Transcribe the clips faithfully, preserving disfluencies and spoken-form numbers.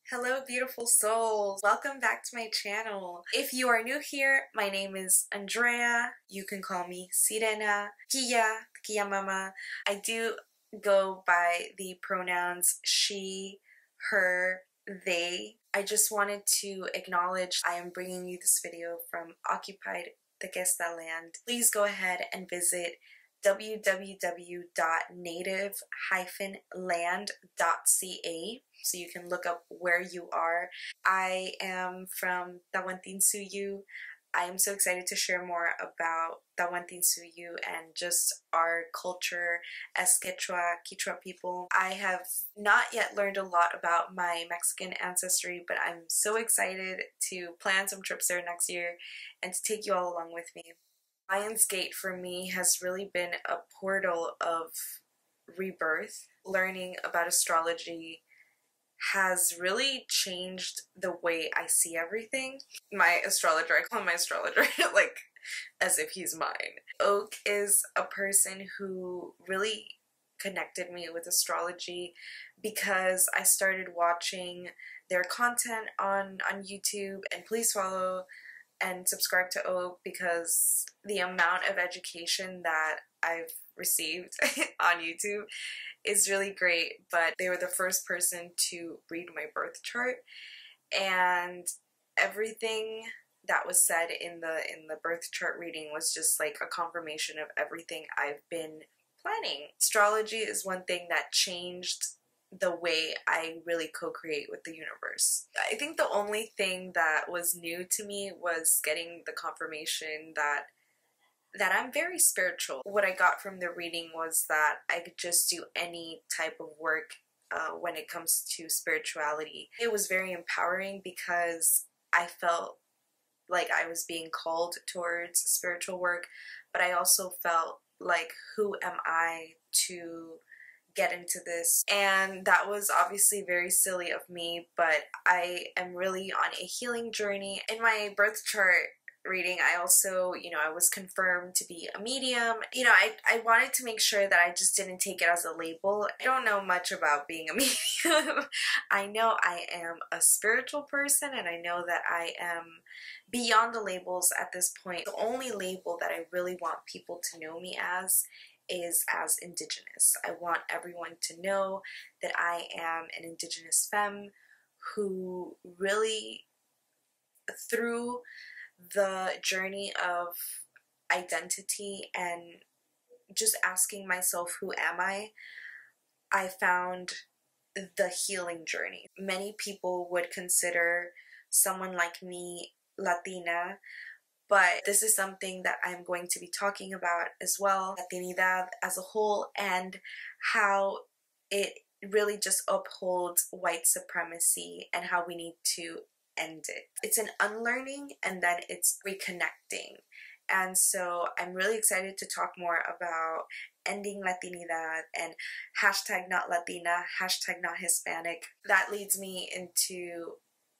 Hello beautiful souls, welcome back to my channel. If you are new here, my name is Andrea. You can call me Sirena, Killa, Killa Mama. I do go by the pronouns she, her, they. I just wanted to acknowledge I am bringing you this video from occupied Tequesta land. Please go ahead and visit w w w dot native dash land dot c a so you can look up where you are. I am from Tawantinsuyu. I am so excited to share more about Tawantinsuyu and just our culture as Quechua, Quechua people. I have not yet learned a lot about my Mexican ancestry, but I'm so excited to plan some trips there next year and to take you all along with me. Lion's Gate for me has really been a portal of rebirth. Learning about astrology has really changed the way I see everything. My astrologer, I call him my astrologer, like as if he's mine. Oak is a person who really connected me with astrology because I started watching their content on, on YouTube, and please follow and subscribe to Oak because the amount of education that I've received on YouTube is really great. But they were the first person to read my birth chart, and everything that was said in the in the birth chart reading was just like a confirmation of everything I've been planning. Astrology is one thing that changed the way I really co-create with the universe. I think the only thing that was new to me was getting the confirmation that that I'm very spiritual. What I got from the reading was that I could just do any type of work uh, when it comes to spirituality. It was very empowering because I felt like I was being called towards spiritual work, but I also felt like, who am I to get into this? And that was obviously very silly of me, but I am really on a healing journey. In my birth chart reading, I also, you know, I was confirmed to be a medium. You know, I, I wanted to make sure that I just didn't take it as a label. I don't know much about being a medium. I know I am a spiritual person, and I know that I am beyond the labels at this point. The only label that I really want people to know me as is as Indigenous. I want everyone to know that I am an Indigenous femme who really, through the journey of identity and just asking myself, who am I, I found the healing journey. Many people would consider someone like me Latina, but this is something that I'm going to be talking about as well, Latinidad as a whole, and how it really just upholds white supremacy and how we need to end it. It's an unlearning and then it's reconnecting. And so I'm really excited to talk more about ending Latinidad and hashtag not Latina, hashtag not Hispanic. That leads me into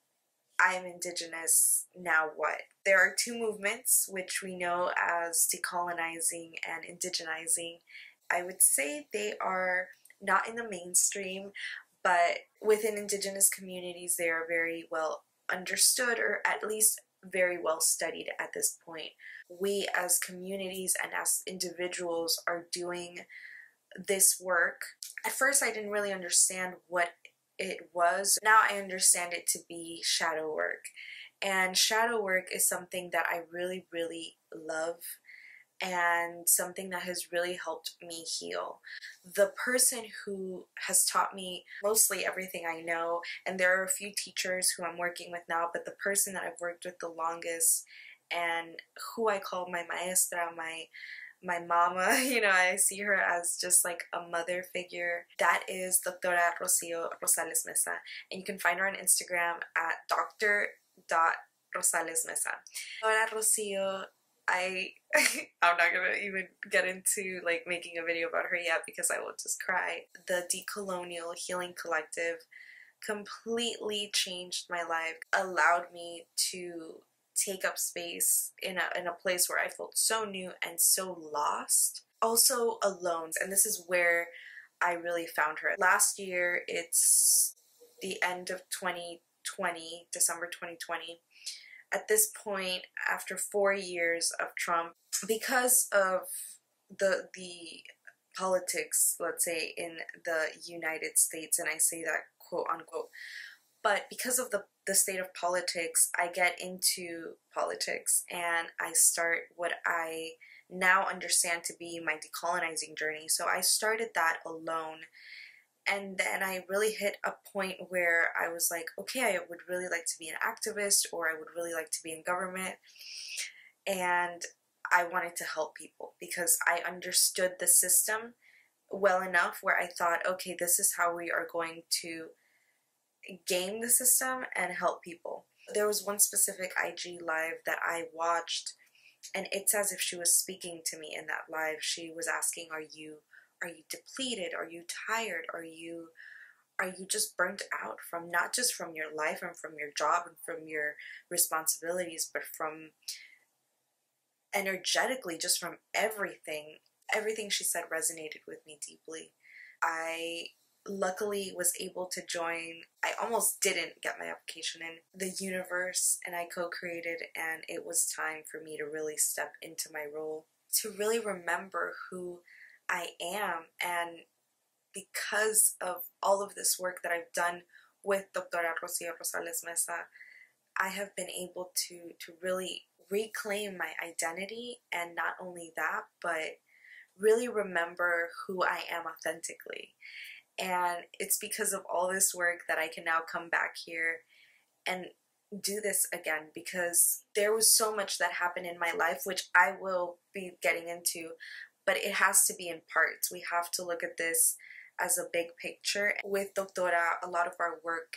I am Indigenous, now what? There are two movements which we know as decolonizing and indigenizing. I would say they are not in the mainstream, but within Indigenous communities they are very well understood, or at least very well studied at this point. We as communities and as individuals are doing this work. At first I didn't really understand what it was. Now I understand it to be shadow work. And shadow work is something that I really, really love, and something that has really helped me heal. The person who has taught me mostly everything I know, and there are a few teachers who I'm working with now, but the person that I've worked with the longest and who I call my maestra, my my mama, you know, I see her as just like a mother figure, that is Doctora Rocio Rosales Meza. And you can find her on Instagram at doctor dot rosales meza. Doctora Rocio, I, I'm not gonna even get into like making a video about her yet because I will just cry. The Decolonial Healing Collective completely changed my life, allowed me to take up space in a, in a place where I felt so new and so lost. Also alone, and this is where I really found her. Last year, it's the end of twenty twenty, December twenty twenty. At this point, after four years of Trump, because of the the politics, let's say, in the United States, and I say that quote unquote, but because of the, the state of politics, I get into politics and I start what I now understand to be my decolonizing journey. So I started that alone. And then I really hit a point where I was like, okay, I would really like to be an activist, or I would really like to be in government. And I wanted to help people because I understood the system well enough where I thought, okay, this is how we are going to game the system and help people. There was one specific I G live that I watched, and it's as if she was speaking to me in that live. She was asking, are you are you depleted? Are you tired? Are you are you just burnt out from, not just from your life and from your job and from your responsibilities, but from energetically, just from everything. Everything she said resonated with me deeply. I luckily was able to join. I almost didn't get my application in the universe, and I co-created, and it was time for me to really step into my role, to really remember who I am. And because of all of this work that I've done with Doctora Rosales Meza, I have been able to to really reclaim my identity, and not only that, but really remember who I am authentically. And it's because of all this work that I can now come back here and do this again, because there was so much that happened in my life, which I will be getting into, but it has to be in parts. We have to look at this as a big picture. With Doctora, a lot of our work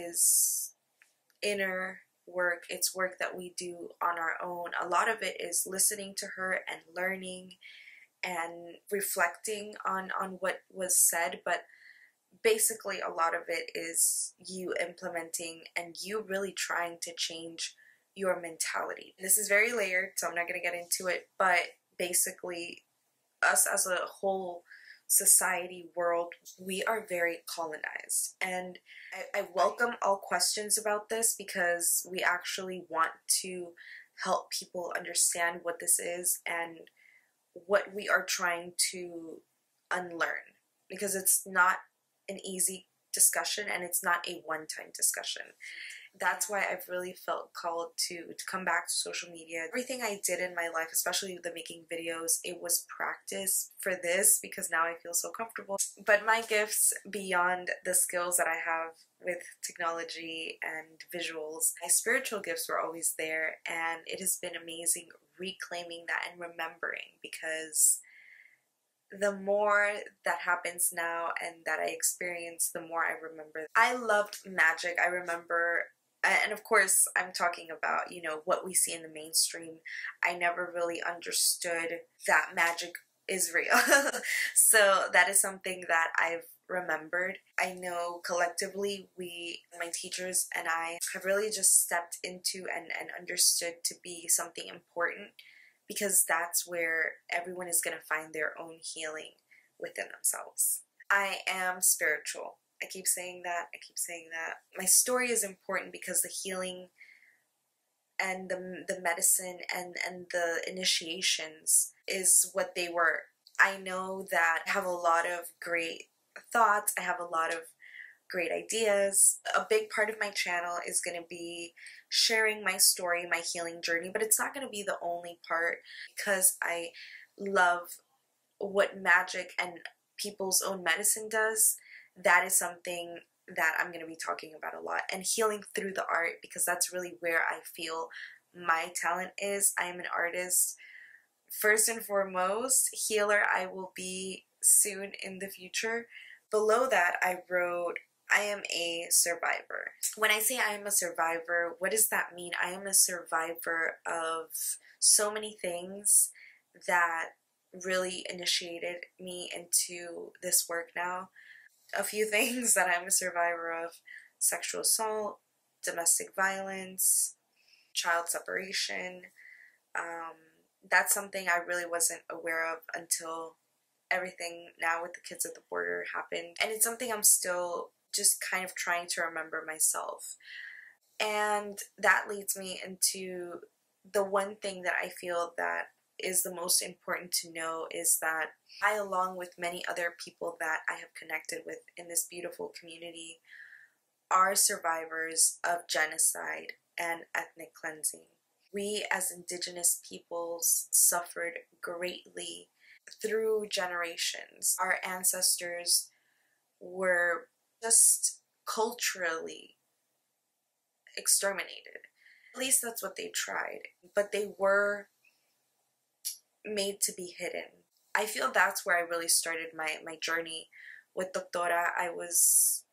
is inner work. It's work that we do on our own. A lot of it is listening to her and learning and reflecting on, on what was said, but basically a lot of it is you implementing and you really trying to change your mentality. This is very layered, so I'm not going to get into it, but basically us as a whole society, world, we are very colonized. And I, I welcome all questions about this, because we actually want to help people understand what this is and what we are trying to unlearn, because it's not an easy discussion and it's not a one-time discussion. That's why I've really felt called to, to come back to social media. Everything I did in my life, especially the making videos, it was practice for this, because now I feel so comfortable. But my gifts, beyond the skills that I have with technology and visuals, my spiritual gifts were always there, and it has been amazing reclaiming that and remembering, because the more that happens now and that I experience, the more I remember. I loved magic. I remember, and of course I'm talking about, you know, what we see in the mainstream. I never really understood that magic is real. So that is something that I've remembered. I know collectively we, my teachers and I, have really just stepped into and, and understood to be something important, because that's where everyone is going to find their own healing within themselves. I am spiritual. I keep saying that. I keep saying that. My story is important because the healing and the, the medicine and, and the initiations is what they were. I know that I have a lot of great thoughts. I have a lot of great ideas. A big part of my channel is going to be sharing my story, my healing journey, but it's not going to be the only part, because I love what magic and people's own medicine does. That is something that I'm going to be talking about a lot, and healing through the art, because that's really where I feel my talent is. I am an artist first and foremost. Healer I will be soon in the future. Below that I wrote, I am a survivor. When I say I am a survivor, what does that mean? I am a survivor of so many things that really initiated me into this work now. A few things that I'm a survivor of: sexual assault, domestic violence, child separation. Um, that's something I really wasn't aware of until everything now with the kids at the border happened. And it's something I'm still just kind of trying to remember myself. And that leads me into the one thing that I feel that is the most important to know is that I, along with many other people that I have connected with in this beautiful community, are survivors of genocide and ethnic cleansing. We as Indigenous peoples suffered greatly through generations. Our ancestors were just culturally exterminated. At least that's what they tried. But they were made to be hidden. I feel that's where I really started my, my journey with Doctora. I was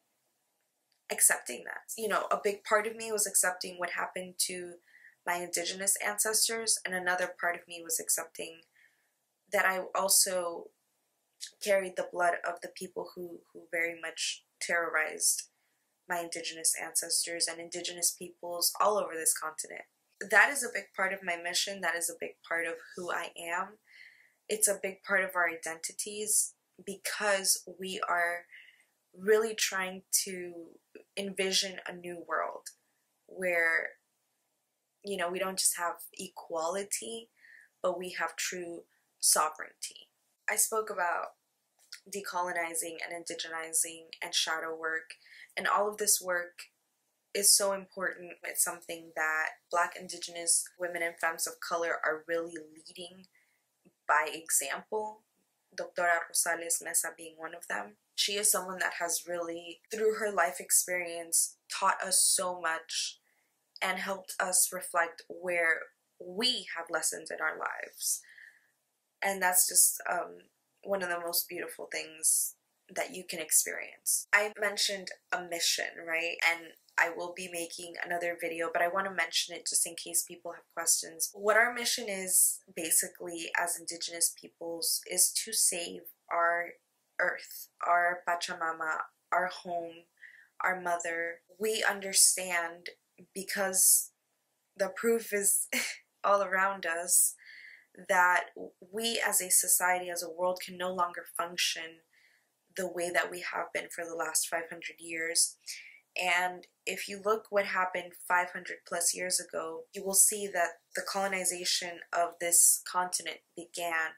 accepting that. You know, a big part of me was accepting what happened to my Indigenous ancestors, and another part of me was accepting that I also carried the blood of the people who, who very much terrorized my Indigenous ancestors and Indigenous peoples all over this continent. That is a big part of my mission. That is a big part of who I am. It's a big part of our identities because we are really trying to envision a new world where, you know, we don't just have equality, but we have true sovereignty. I spoke about decolonizing and indigenizing and shadow work, and all of this work is so important. It's something that Black, Indigenous women and femmes of color are really leading by example. Doctora Rosales Meza being one of them. She is someone that has really, through her life experience, taught us so much and helped us reflect where we have lessons in our lives. And that's just um, one of the most beautiful things that you can experience. I mentioned a mission, right? And I will be making another video, but I want to mention it just in case people have questions. What our mission is, basically, as Indigenous peoples, is to save our earth, our Pachamama, our home, our mother. We understand, because the proof is all around us, that we as a society, as a world, can no longer function the way that we have been for the last five hundred years. And if you look what happened five hundred plus years ago, you will see that the colonization of this continent began.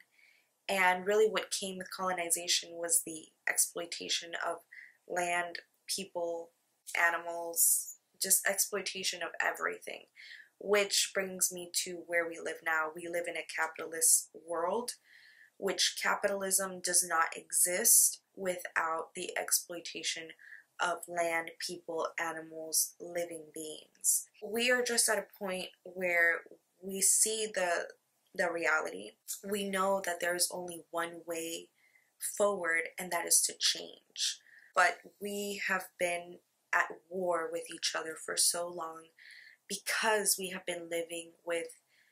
And really what came with colonization was the exploitation of land, people, animals, just exploitation of everything. Which brings me to where we live now. We live in a capitalist world, which capitalism does not exist without the exploitation of land, people, animals, living beings. We are just at a point where we see the, the reality. We know that there is only one way forward, and that is to change. But we have been at war with each other for so long because we have been living with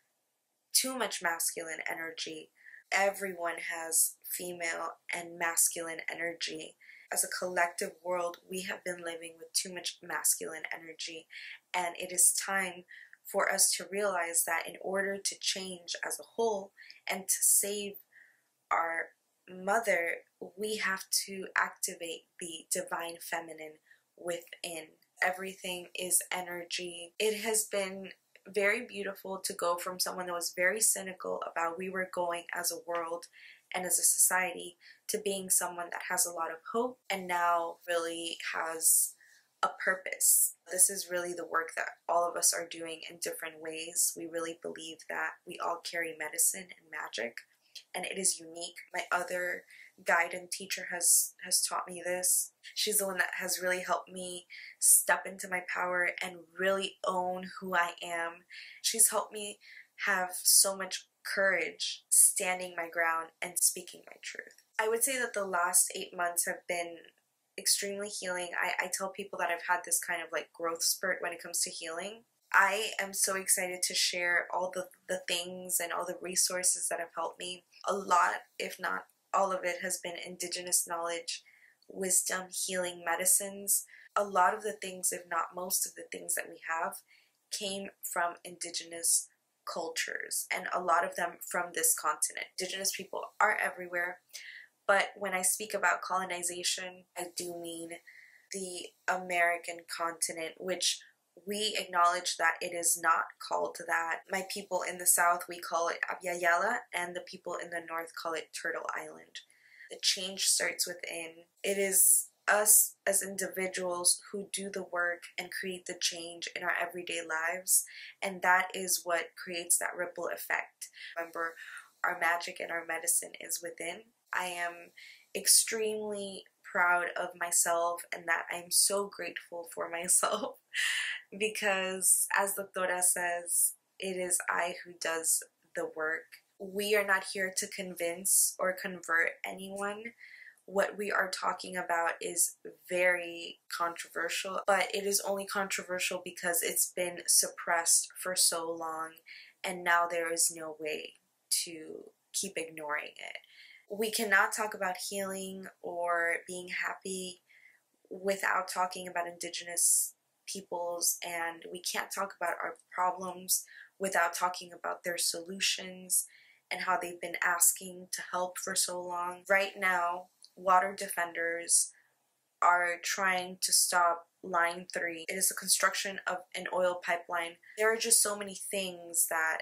too much masculine energy. Everyone has female and masculine energy. As a collective world, we have been living with too much masculine energy, and it is time for us to realize that in order to change as a whole and to save our mother, we have to activate the divine feminine within. Everything is energy. It has been very beautiful to go from someone that was very cynical about we were going as a world and as a society to being someone that has a lot of hope and now really has a purpose. This is really the work that all of us are doing in different ways. We really believe that we all carry medicine and magic, and it is unique. My other guide and teacher has has taught me this. She's the one that has really helped me step into my power and really own who I am. She's helped me have so much courage standing my ground and speaking my truth. I would say that the last eight months have been extremely healing. I, I tell people that I've had this kind of like growth spurt when it comes to healing. I am so excited to share all the, the things and all the resources that have helped me. A lot, if not all of it, has been Indigenous knowledge, wisdom, healing, medicines. A lot of the things, if not most of the things that we have, came from Indigenous cultures, and a lot of them from this continent. Indigenous people are everywhere, but when I speak about colonization, I do mean the American continent, which we acknowledge that it is not called that. My people in the south, we call it Abya, Yala, and the people in the north call it Turtle Island. The change starts within. It is us as individuals who do the work and create the change in our everyday lives, and that is what creates that ripple effect. Remember, our magic and our medicine is within. I am extremely proud of myself and that I'm so grateful for myself because, as the Doctora says, it is I who does the work. We are not here to convince or convert anyone. What we are talking about is very controversial, but it is only controversial because it's been suppressed for so long, and now there is no way to keep ignoring it. We cannot talk about healing or being happy without talking about Indigenous peoples, and we can't talk about our problems without talking about their solutions and how they've been asking to help for so long. Right now, water defenders are trying to stop Line three. It is the construction of an oil pipeline. There are just so many things that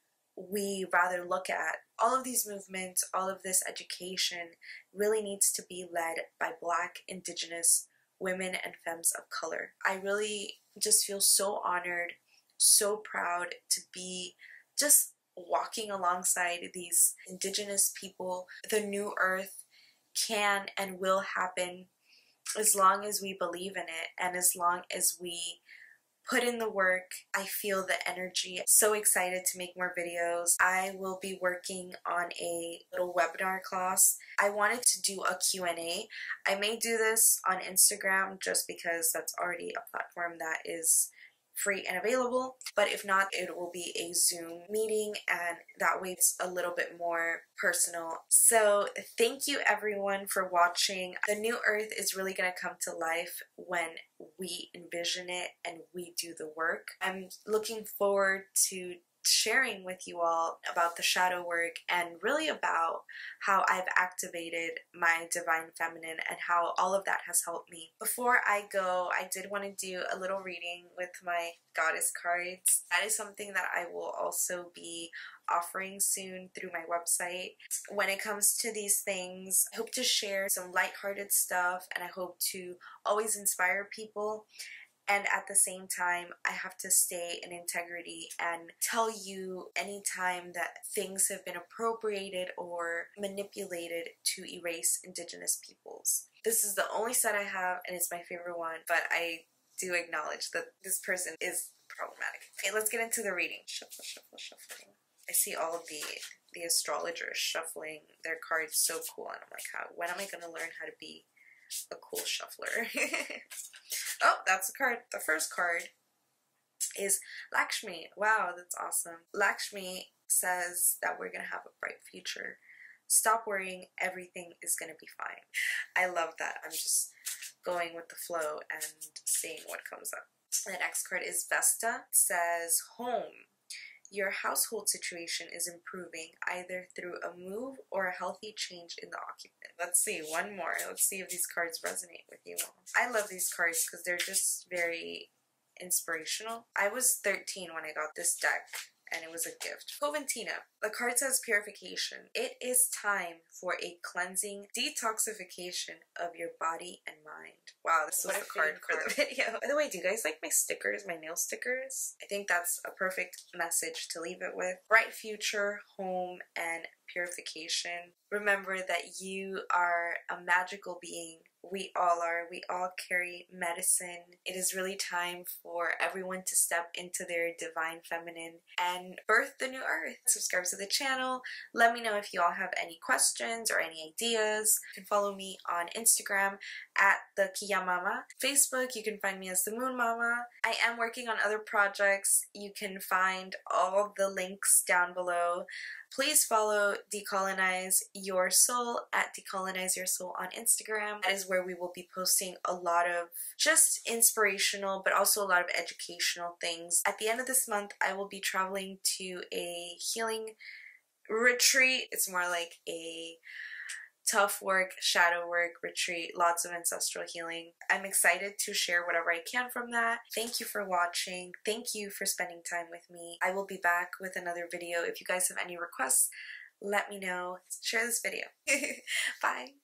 we rather look at. All of these movements, all of this education really needs to be led by Black, Indigenous women and femmes of color. I really just feel so honored, so proud to be just walking alongside these Indigenous people. The new earth can and will happen as long as we believe in it and as long as we put in the work. I feel the energy. So excited to make more videos. I will be working on a little webinar class. I wanted to do a Q and A. I may do this on Instagram just because that's already a platform that is free and available, but if not, it will be a Zoom meeting, and that way it's a little bit more personal. So thank you everyone for watching. The new earth is really going to come to life when we envision it and we do the work. I'm looking forward to sharing with you all about the shadow work and really about how I've activated my divine feminine and how all of that has helped me. Before I go, I did want to do a little reading with my goddess cards. That is something that I will also be offering soon through my website. When it comes to these things, I hope to share some lighthearted stuff, and I hope to always inspire people. And at the same time, I have to stay in integrity and tell you anytime that things have been appropriated or manipulated to erase Indigenous peoples. This is the only set I have, and it's my favorite one, but I do acknowledge that this person is problematic. Okay, let's get into the reading. Shuffle, shuffle, shuffle. I see all of the, the astrologers shuffling their cards, so cool, and I'm like, how, when am I going to learn how to be a cool shuffler? Oh, that's the card. The first card is Lakshmi. Wow, that's awesome. Lakshmi says that we're gonna have a bright future. Stop worrying, everything is gonna be fine. I love that. I'm just going with the flow and seeing what comes up. The next card is Vesta. It says home. Your household situation is improving either through a move or a healthy change in the occupant. Let's see, one more. Let's see if these cards resonate with you all. I love these cards because they're just very inspirational. I was thirteen when I got this deck, and it was a gift. Coventina. The card says purification. It is time for a cleansing detoxification of your body and mind. Wow, this was the card for the video. By the way, do you guys like my stickers, my nail stickers? I think that's a perfect message to leave it with. Bright future, home, and purification. Remember that you are a magical being. We all are. We all carry medicine. It is really time for everyone to step into their divine feminine and birth the new earth. Subscribe to the channel. Let me know if you all have any questions or any ideas. You can follow me on Instagram at the Killa Mama. Facebook, you can find me as the Moon Mama. I am working on other projects. You can find all the links down below. Please follow Decolonize Your Soul at Decolonize Your Soul on Instagram. That is where we will be posting a lot of just inspirational but also a lot of educational things. At the end of this month, I will be traveling to a healing retreat. It's more like a tough work, shadow work, retreat, lots of ancestral healing. I'm excited to share whatever I can from that. Thank you for watching. Thank you for spending time with me. I will be back with another video. If you guys have any requests, let me know. Share this video. Bye.